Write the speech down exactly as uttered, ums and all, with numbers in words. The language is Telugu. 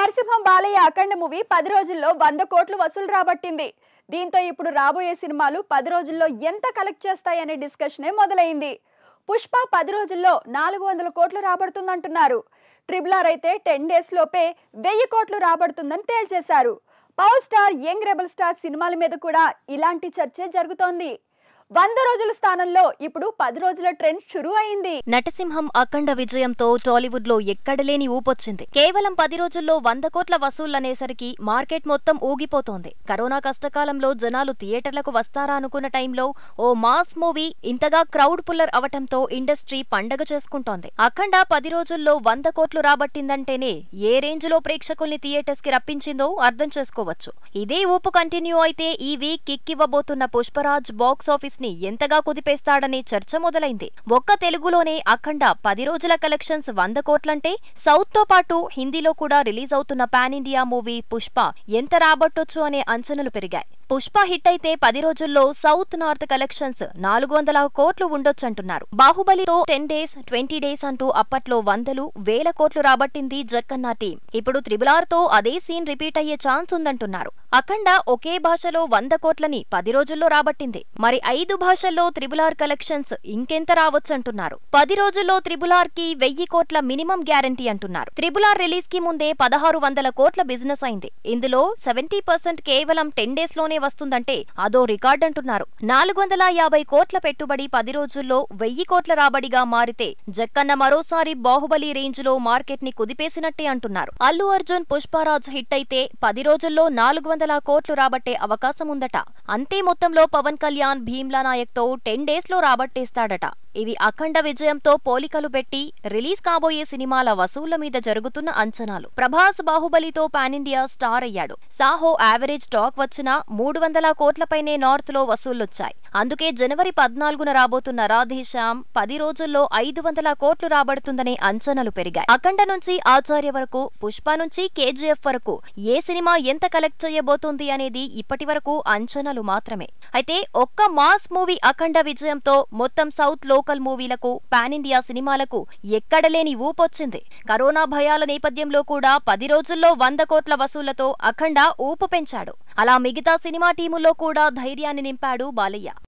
నరసింహం బాలయ్య అఖండ మూవీ పది రోజుల్లో వంద కోట్లు వసూలు రాబట్టింది. దీంతో ఇప్పుడు రాబోయే సినిమాలు పది రోజుల్లో ఎంత కలెక్ట్ చేస్తాయనే డిస్కషనే మొదలైంది. పుష్ప పది రోజుల్లో నాలుగు వందల కోట్లు రాబడుతుందంటున్నారు. ట్రిపుల్ ఆర్ అయితే టెన్ డేస్ లోపే వెయ్యి కోట్లు రాబడుతుందని తేల్చేశారు. Power star, young rebel star సినిమాల మీద కూడా ఇలాంటి చర్చే జరుగుతోంది. వంద రోజుల స్థానంలో ఇప్పుడు పది రోజుల ట్రెండ్ షురూ అయింది. నటసింహం అఖండ విజయంతో టాలీవుడ్ లో ఎక్కడలేని ఊపొచ్చింది. కేవలం పది రోజుల్లో వంద కోట్ల వసూళ్లనేసరికి మార్కెట్ మొత్తం ఊగిపోతోంది. కరోనా కష్టకాలంలో జనాలు థియేటర్లకు వస్తారా అనుకున్న టైంలో ఓ మాస్ మూవీ ఇంతగా క్రౌడ్ పుల్లర్ అవటంతో ఇండస్ట్రీ పండగ చేసుకుంటోంది. అఖండ పది రోజుల్లో వంద కోట్లు రాబట్టిందంటేనే ఏ రేంజ్ లో ప్రేక్షకుల్ని థియేటర్స్ కి రప్పించిందో అర్థం చేసుకోవచ్చు. ఇదే ఊపు కంటిన్యూ అయితే ఈ వీక్ కిక్ ఇవ్వబోతున్న పుష్పరాజ్ బాక్స్ ఆఫీస్ ని ఎంతగా కుదిపేస్తాడనే చర్చ మొదలైంది. ఒక్క తెలుగులోనే అఖండ పది రోజుల కలెక్షన్స్ వంద కోట్లంటే సౌత్ తో పాటు హిందీలో కూడా రిలీజ్ అవుతున్న పాన్ ఇండియా మూవీ పుష్ప ఎంత రాబట్టొచ్చు అనే అంచనాలు పెరిగాయి. పుష్ప హిట్ అయితే పది రోజుల్లో సౌత్ నార్త్ కలెక్షన్స్ నాలుగు వందల కోట్లు ఉండొచ్చంటున్నారు. బాహుబలితో టెన్ డేస్ ట్వంటీ డేస్ అంటూ అప్పట్లో వందలు వేల కోట్లు రాబట్టింది జక్కన్న టీం. ఇప్పుడు త్రిబుల్ ఆర్ తో అదే సీన్ రిపీట్ అయ్యే ఛాన్స్ ఉందంటున్నారు. అఖండ ఒకే భాషలో వంద కోట్లని పది రోజుల్లో రాబట్టింది. మరి ఐదు భాషల్లో త్రిబుల్ ఆర్ కలెక్షన్స్ ఇంకెంత రావచ్చంటున్నారు. పది రోజుల్లో త్రిబుల్ ఆర్ కి వెయ్యి కోట్ల మినిమం గ్యారంటీ అంటున్నారు. త్రిబుల్ ఆర్ రిలీజ్ కి ముందే పదహారు వందల కోట్ల బిజినెస్ అయింది. ఇందులో సెవెంటీ పర్సెంట్ కేవలం టెన్ డేస్ లోనే వస్తుందంటే అదో రికార్డ్ అంటున్నారు. నాలుగు వందల యాభై కోట్ల పెట్టుబడి పది రోజుల్లో వెయ్యి కోట్ల రాబడిగా మారితే జక్కన్న మరోసారి బాహుబలి రేంజ్ లో మార్కెట్ ని కుదిపేసినట్టే అంటున్నారు. అల్లు అర్జున్ పుష్పరాజ్ హిట్ అయితే పది రోజుల్లో నాలుగు వందల కోట్లు రాబట్టే అవకాశం ఉందట. అంతే మొత్తంలో పవన్ కళ్యాణ్ భీమ్లా నాయక్ తో టెన్ డేస్ లో రాబట్టేస్తాడట. ఇవి అఖండ విజయంతో పోలికలు పెట్టి రిలీజ్ కాబోయే సినిమాల వసూళ్ల మీద జరుగుతున్న అంచనాలు. ప్రభాస్ బాహుబలితో పాన్ ఇండియా స్టార్ అయ్యాడు. సాహో యావరేజ్ టాక్ వచ్చినా మూడు వందల కోట్లపైనే నార్త్ లో వసూళ్లొచ్చాయి. అందుకే జనవరి పద్నాలుగున రాబోతున్న రాధేశ్యామ్ పది రోజుల్లో ఐదు వందల కోట్లు రాబడుతుందనే అంచనాలు పెరిగాయి. అఖండ నుంచి ఆచార్య వరకు, పుష్ప నుంచి కేజీఎఫ్ వరకు ఏ సినిమా ఎంత కలెక్ట్ చేయబోతుంది అనేది ఇప్పటి వరకు అంచనాలు మాత్రమే. అయితే ఒక్క మాస్ మూవీ అఖండ విజయంతో మొత్తం సౌత్ లో లోకల్ మూవీలకు, పాన్ ఇండియా సినిమాలకు ఎక్కడలేని ఊపొచ్చింది. కరోనా భయాల నేపథ్యంలో కూడా పది రోజుల్లో వంద కోట్ల వసూళ్లతో అఖండ ఊపు పెంచాడు. అలా మిగతా సినిమా టీముల్లో కూడా ధైర్యాన్ని నింపాడు బాలయ్య.